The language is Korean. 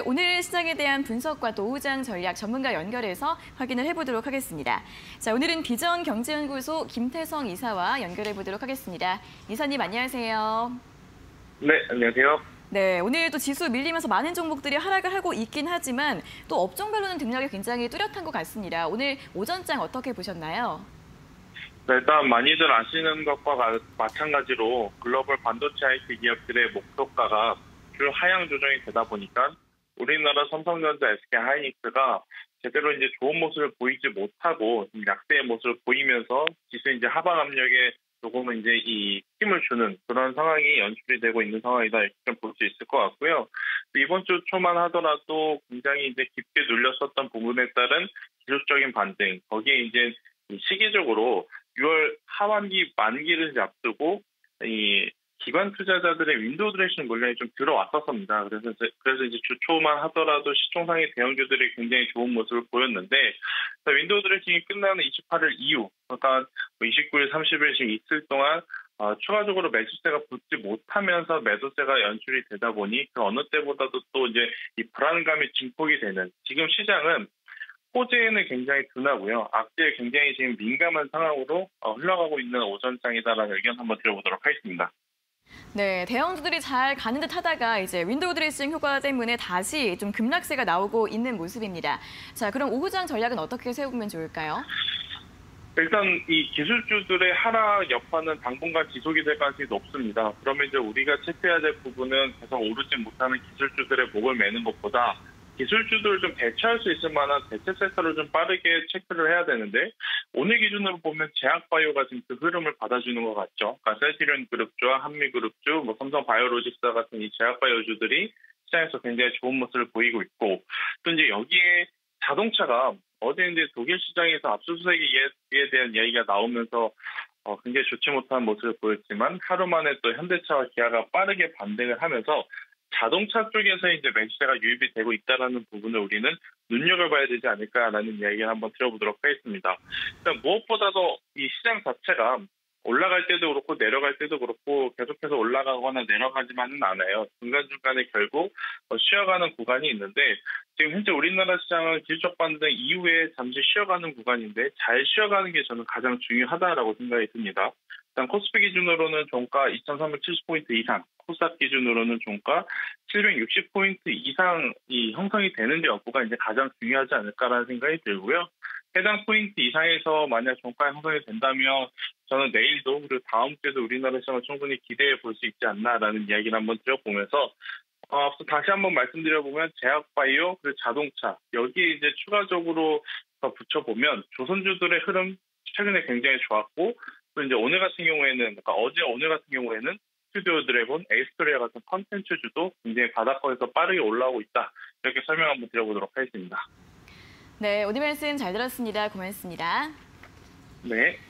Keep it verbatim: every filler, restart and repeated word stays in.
오늘 시장에 대한 분석과 또 우장 전략 전문가 연결해서 확인을 해보도록 하겠습니다. 자, 오늘은 비전경제연구소 김태성 이사와 연결해보도록 하겠습니다. 이사님 안녕하세요. 네, 안녕하세요. 네, 오늘 또 지수 밀리면서 많은 종목들이 하락을 하고 있긴 하지만 또 업종별로는 등락이 굉장히 뚜렷한 것 같습니다. 오늘 오전장 어떻게 보셨나요? 네, 일단 많이들 아시는 것과 마찬가지로 글로벌 반도체 아이티 기업들의 목표가가 주 하향 조정이 되다 보니까 우리나라 삼성전자, 에스케이하이닉스가 제대로 이제 좋은 모습을 보이지 못하고 약세의 모습을 보이면서 지수 이제 하방 압력에 조금은 이제 이 힘을 주는 그런 상황이 연출이 되고 있는 상황이다 이렇게 좀 볼 수 있을 것 같고요. 이번 주 초만 하더라도 굉장히 이제 깊게 눌렸었던 부분에 따른 기술적인 반등, 거기에 이제 시기적으로 유월 하반기 만기를 이제 앞두고 이 기관 투자자들의 윈도우 드레싱 물량이 좀 들어왔었습니다. 그래서 이제, 그래서 이제 주 초만 하더라도 시총상의 대형주들이 굉장히 좋은 모습을 보였는데 윈도우 드레싱이 끝나는 이십팔 일 이후, 그러니까 이십구 일, 삼십 일씩 이틀 동안 어, 추가적으로 매수세가 붙지 못하면서 매도세가 연출이 되다 보니 그 어느 때보다도 또 이제 이 불안감이 증폭이 되는 지금 시장은 호재에는 굉장히 둔하고요. 악재에 굉장히 지금 민감한 상황으로 어, 흘러가고 있는 오전장이다라는 의견 한번 드려보도록 하겠습니다. 네, 대형주들이 잘 가는 듯 하다가 이제 윈도우 드레싱 효과 때문에 다시 좀 급락세가 나오고 있는 모습입니다. 자, 그럼 오후장 전략은 어떻게 세우면 좋을까요? 일단 이 기술주들의 하락 여파는 당분간 지속이 될 가능성이 높습니다. 그러면 이제 우리가 체크해야 될 부분은 계속 오르지 못하는 기술주들의 목을 매는 것보다 기술주들을 좀 대체할 수 있을 만한 대체 섹터를 좀 빠르게 체크를 해야 되는데 오늘 기준으로 보면 제약바이오가 지금 그 흐름을 받아주는 것 같죠. 그러니까 셀트리온 그룹주와 한미그룹주, 뭐 삼성바이오로직스 같은 이 제약바이오주들이 시장에서 굉장히 좋은 모습을 보이고 있고 또 이제 여기에 자동차가 어제 이제 독일 시장에서 압수수색에 대한 이야기가 나오면서 어, 굉장히 좋지 못한 모습을 보였지만 하루 만에 또 현대차와 기아가 빠르게 반등을 하면서 자동차 쪽에서 이제 매수세가 유입이 되고 있다는 부분을 우리는 눈여겨봐야 되지 않을까라는 이야기를 한번 들어보도록 하겠습니다. 일단 무엇보다도 이 시장 자체가 올라갈 때도 그렇고 내려갈 때도 그렇고 계속해서 올라가거나 내려가지만은 않아요. 중간중간에 결국 쉬어가는 구간이 있는데 지금 현재 우리나라 시장은 기술적 반등 이후에 잠시 쉬어가는 구간인데 잘 쉬어가는 게 저는 가장 중요하다라고 생각이 듭니다. 일단 코스피 기준으로는 종가 이천삼백칠십 포인트 이상, 코스닥 기준으로는 종가 칠백육십 포인트 이상이 형성이 되는 여부가 이제 가장 중요하지 않을까라는 생각이 들고요. 해당 포인트 이상에서 만약 종가가 형성이 된다면 저는 내일도 그리고 다음 주에도 우리나라 시장을 충분히 기대해 볼 수 있지 않나라는 이야기를 한번 드려보면서 어, 앞서 다시 한번 말씀드려보면 제약바이오 그리고 자동차 여기에 이제 추가적으로 더 붙여보면 조선주들의 흐름 최근에 굉장히 좋았고 또 이제 오늘 같은 경우에는 그러니까 어제 오늘 같은 경우에는 스튜디오 드래곤, 에이스토리아 같은 컨텐츠주도 굉장히 바닥권에서 빠르게 올라오고 있다. 이렇게 설명 한번 드려보도록 하겠습니다. 네, 오늘 말씀 잘 들었습니다. 고맙습니다. 네.